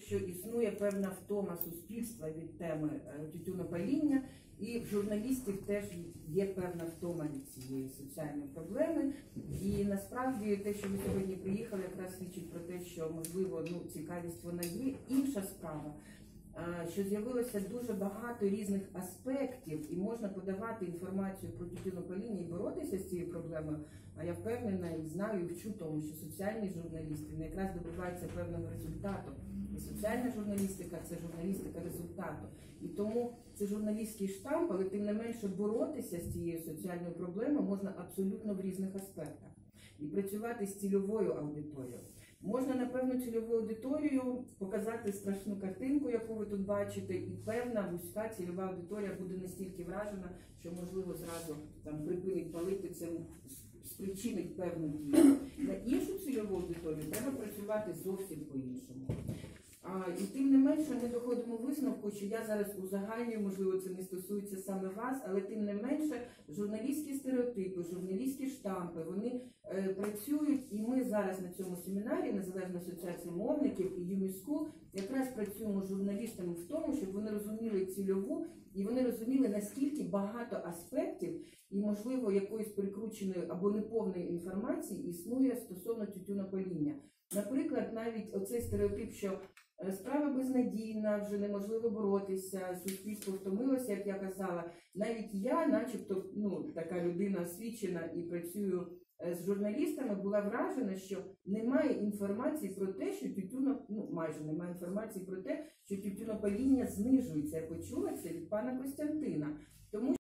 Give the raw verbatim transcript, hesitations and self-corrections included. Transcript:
що існує певна втома суспільства від теми тютюнопаління, і в журналістів теж є певна втома від цієї соціальної проблеми. І насправді те, що ви сьогодні приїхали, якраз свідчить про те, що, можливо, ну, цікавість вона є. Інша справа, що з'явилося дуже багато різних аспектів, і можна подавати інформацію про тютюнопаління і боротися з цією проблемою, а я впевнена і знаю, і вчу тому, що соціальні журналісти якраз добиваються певного результату. І соціальна журналістика – це журналістика результату. І тому це журналістський штамп, але тим не менше боротися з цією соціальною проблемою можна абсолютно в різних аспектах. І працювати з цільовою аудиторією. Можна на певну цільову аудиторію показати страшну картинку, яку ви тут бачите, і певна вузька цільова аудиторія буде настільки вражена, що, можливо, зразу там припинить палити, це спричинить певну дію. На іншу цільову аудиторію треба працювати зовсім по-іншому. А, і тим не менше ми доходимо висновку, що я зараз узагальнюю, можливо, це не стосується саме вас, але тим не менше журналістські стереотипи, журналістські штампи, вони е, працюють, і ми зараз на цьому семінарі Незалежна асоціація мовників і ЮМІСКУЛ якраз працюємо з журналістами в тому, щоб вони розуміли цільову, і вони розуміли, наскільки багато аспектів і, можливо, якоїсь перекрученої або неповної інформації існує стосовно тютюнопаління. Наприклад, навіть оцей стереотип, що справа безнадійна, вже неможливо боротися, суспільство втомилося, як я казала. Навіть я, начебто, ну, така людина освічена і працюю з журналістами, була вражена, що немає інформації про те, що тютюно, ну, майже немає інформації про те, що тютюнопаління знижується. Я почула це від пана Костянтина. Тому